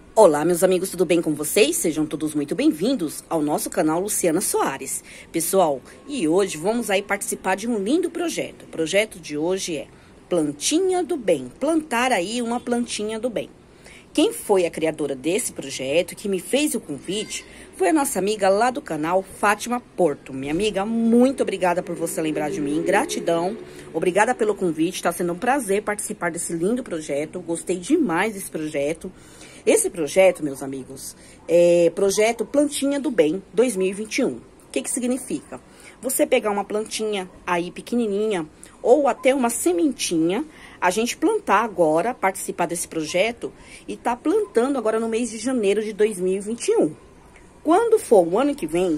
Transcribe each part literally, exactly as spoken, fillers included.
Olá, meus amigos, tudo bem com vocês? Sejam todos muito bem-vindos ao nosso canal Luciana Soares. Pessoal, e hoje vamos aí participar de um lindo projeto. O projeto de hoje é Plantinha do Bem, plantar aí uma plantinha do bem. Quem foi a criadora desse projeto, que me fez o convite, foi a nossa amiga lá do canal, Fátima Porto. Minha amiga, muito obrigada por você lembrar de mim, gratidão. Obrigada pelo convite, está sendo um prazer participar desse lindo projeto. Gostei demais desse projeto. Esse projeto, meus amigos, é projeto Plantinha do Bem dois mil e vinte e um. O que que significa? Você pegar uma plantinha aí pequenininha ou até uma sementinha, a gente plantar agora, participar desse projeto e tá plantando agora no mês de janeiro de dois mil e vinte e um. Quando for o ano que vem,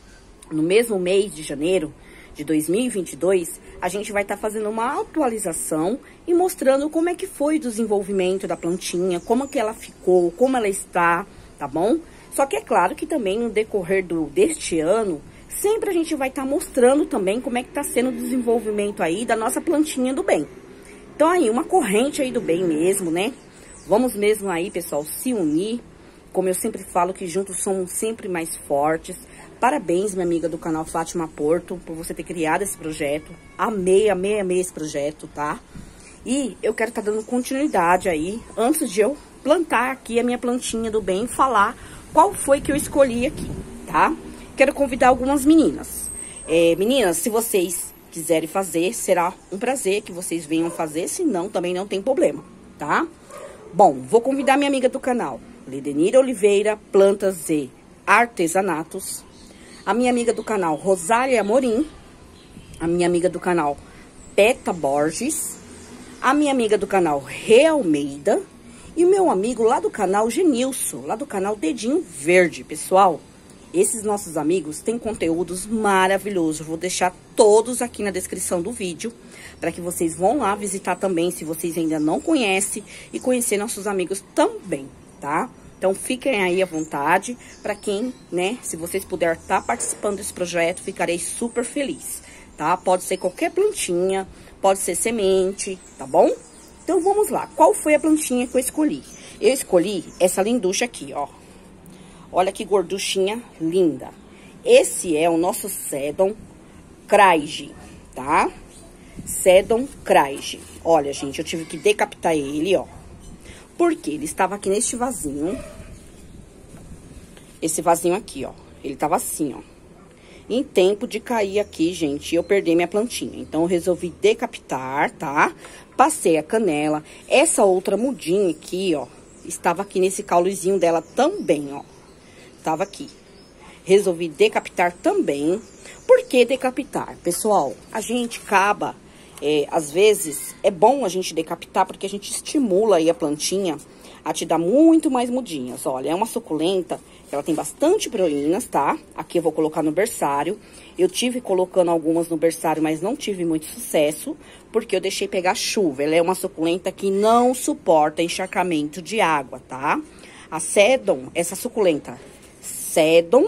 no mesmo mês de janeiro de dois mil e vinte e dois, a gente vai estar tá fazendo uma atualização e mostrando como é que foi o desenvolvimento da plantinha, como que ela ficou, como ela está, tá bom? Só que é claro que também no decorrer do, deste ano, sempre a gente vai estar tá mostrando também como é que está sendo o desenvolvimento aí da nossa plantinha do bem. Então aí, uma corrente aí do bem mesmo, né? Vamos mesmo aí, pessoal, se unir. Como eu sempre falo, que juntos somos sempre mais fortes. Parabéns, minha amiga do canal Fátima Porto, por você ter criado esse projeto. Amei, amei, amei esse projeto, tá? E eu quero estar tá dando continuidade aí, antes de eu plantar aqui a minha plantinha do bem, falar qual foi que eu escolhi aqui, tá? Quero convidar algumas meninas. É, meninas, se vocês quiserem fazer, será um prazer que vocês venham fazer, se não, também não tem problema, tá? Bom, vou convidar minha amiga do canal, Ledenira Oliveira, Plantas e Artesanatos. A minha amiga do canal, Rosália Amorim. A minha amiga do canal, Peta Borges. A minha amiga do canal, Rê Almeida. E o meu amigo lá do canal, Genilson, lá do canal Dedinho Verde. Pessoal, esses nossos amigos têm conteúdos maravilhosos. Vou deixar todos aqui na descrição do vídeo, para que vocês vão lá visitar também, se vocês ainda não conhecem, e conhecer nossos amigos também, tá? Então, fiquem aí à vontade, para quem, né, se vocês puderem estar participando desse projeto, ficarei super feliz, tá? Pode ser qualquer plantinha, pode ser semente, tá bom? Então, vamos lá. Qual foi a plantinha que eu escolhi? Eu escolhi essa linducha aqui, ó. Olha que gorduchinha linda. Esse é o nosso Sedum Craige, tá? Sedum Craige. Olha, gente, eu tive que decapitar ele, ó. Porque ele estava aqui neste vasinho. Esse vasinho aqui, ó. Ele tava assim, ó. Em tempo de cair aqui, gente, eu perdi minha plantinha. Então, eu resolvi decapitar, tá? Passei a canela. Essa outra mudinha aqui, ó, estava aqui nesse caulezinho dela também, ó. Tava aqui. Resolvi decapitar também. Por que decapitar? Pessoal, a gente acaba... É, às vezes, é bom a gente decapitar, porque a gente estimula aí a plantinha a te dar muito mais mudinhas. Olha, é uma suculenta, ela tem bastante proínas, tá? Aqui eu vou colocar no berçário. Eu tive colocando algumas no berçário, mas não tive muito sucesso, porque eu deixei pegar chuva. Ela é uma suculenta que não suporta encharcamento de água, tá? A Sedum, essa suculenta, Sedum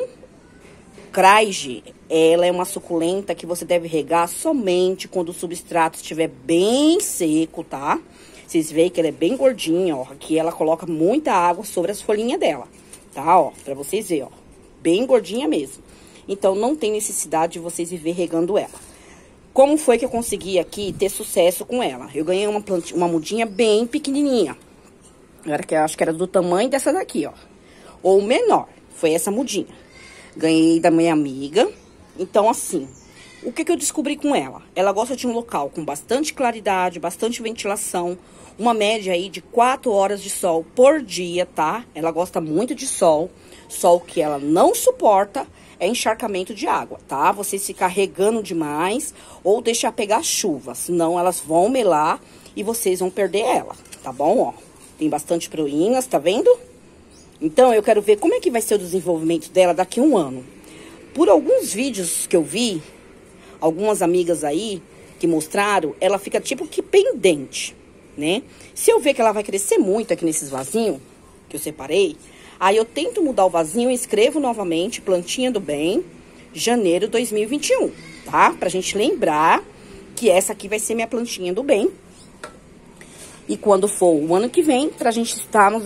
Craige, ela é uma suculenta que você deve regar somente quando o substrato estiver bem seco, tá? Vocês veem que ela é bem gordinha, ó. Aqui ela coloca muita água sobre as folhinhas dela, tá? Ó, pra vocês verem, ó. Bem gordinha mesmo. Então, não tem necessidade de vocês viver regando ela. Como foi que eu consegui aqui ter sucesso com ela? Eu ganhei uma, plantinha, uma mudinha bem pequenininha. Era que eu acho que era do tamanho dessa daqui, ó. Ou menor. Foi essa mudinha. Ganhei da minha amiga. Então, assim, o que que eu descobri com ela? Ela gosta de um local com bastante claridade, bastante ventilação, uma média aí de quatro horas de sol por dia, tá? Ela gosta muito de sol. Sol que ela não suporta é encharcamento de água, tá? Vocês ficar regando demais ou deixar pegar chuva, senão elas vão melar e vocês vão perder ela, tá bom? Ó, tem bastante proínas, tá vendo? Então, eu quero ver como é que vai ser o desenvolvimento dela daqui a um ano. Por alguns vídeos que eu vi, algumas amigas aí que mostraram, ela fica tipo que pendente, né? Se eu ver que ela vai crescer muito aqui nesses vasinhos que eu separei, aí eu tento mudar o vasinho e escrevo novamente Plantinha do Bem, janeiro de dois mil e vinte e um, tá? Pra gente lembrar que essa aqui vai ser minha plantinha do bem. E quando for o ano que vem, pra gente estarmos aí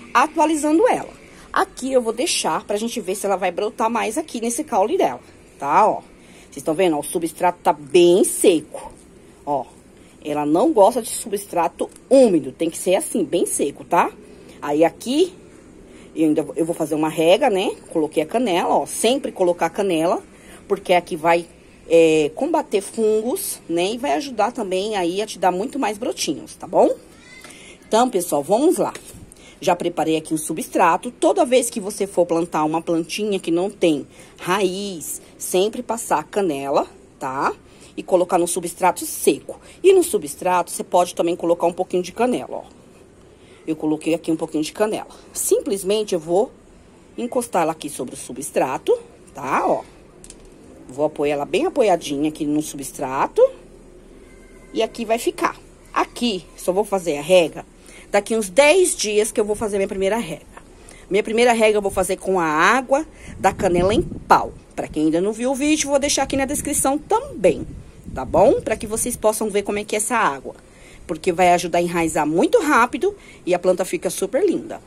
atualizando ela. Aqui eu vou deixar pra gente ver se ela vai brotar mais aqui nesse caule dela, tá? Ó, vocês estão vendo? Ó, o substrato tá bem seco, ó. Ela não gosta de substrato úmido, tem que ser assim, bem seco, tá? Aí aqui, eu ainda eu vou fazer uma rega, né? Coloquei a canela, ó, sempre colocar a canela, porque aqui vai é, combater fungos, né? E vai ajudar também aí a te dar muito mais brotinhos, tá bom? Então, pessoal, vamos lá. Já preparei aqui o substrato. Toda vez que você for plantar uma plantinha que não tem raiz, sempre passar canela, tá? E colocar no substrato seco. E no substrato, você pode também colocar um pouquinho de canela, ó. Eu coloquei aqui um pouquinho de canela. Simplesmente eu vou encostar ela aqui sobre o substrato, tá? Ó. Vou apoiar ela bem apoiadinha aqui no substrato. E aqui vai ficar. Aqui, só vou fazer a rega daqui uns dez dias que eu vou fazer minha primeira rega. Minha primeira rega eu vou fazer com a água da canela em pau. Pra quem ainda não viu o vídeo, vou deixar aqui na descrição também, tá bom? Pra que vocês possam ver como é que é essa água. Porque vai ajudar a enraizar muito rápido e a planta fica super linda.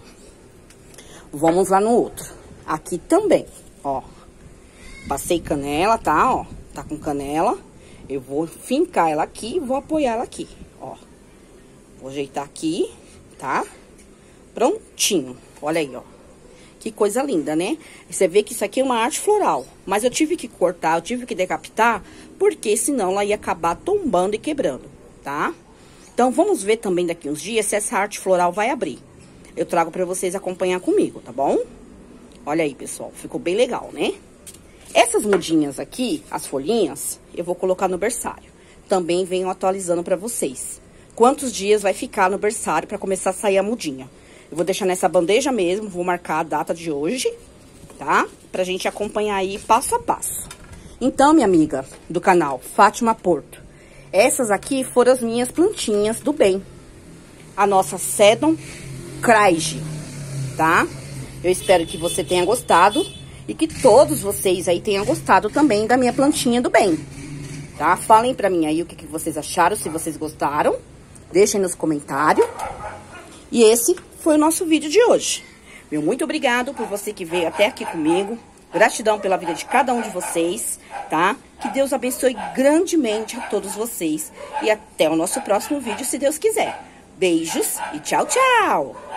Vamos lá no outro. Aqui também, ó. Passei canela, tá? Ó, tá com canela. Eu vou fincar ela aqui e vou apoiar ela aqui, ó. Vou ajeitar aqui, tá? Prontinho. Olha aí, ó. Que coisa linda, né? Você vê que isso aqui é uma arte floral. Mas eu tive que cortar, eu tive que decapitar, porque senão ela ia acabar tombando e quebrando, tá? Então, vamos ver também daqui uns dias se essa arte floral vai abrir. Eu trago pra vocês acompanhar comigo, tá bom? Olha aí, pessoal. Ficou bem legal, né? Essas mudinhas aqui, as folhinhas, eu vou colocar no berçário. Também venho atualizando pra vocês. Quantos dias vai ficar no berçário pra começar a sair a mudinha. Eu vou deixar nessa bandeja mesmo, vou marcar a data de hoje, tá? Pra gente acompanhar aí passo a passo. Então, minha amiga do canal, Fátima Porto, essas aqui foram as minhas plantinhas do bem. A nossa Sedum Craig, tá? Eu espero que você tenha gostado e que todos vocês aí tenham gostado também da minha plantinha do bem, tá? Falem pra mim aí o que, que vocês acharam, se vocês gostaram. Deixem nos comentários. E esse foi o nosso vídeo de hoje. Meu muito obrigado por você que veio até aqui comigo. Gratidão pela vida de cada um de vocês, tá? Que Deus abençoe grandemente a todos vocês. E até o nosso próximo vídeo, se Deus quiser. Beijos e tchau, tchau!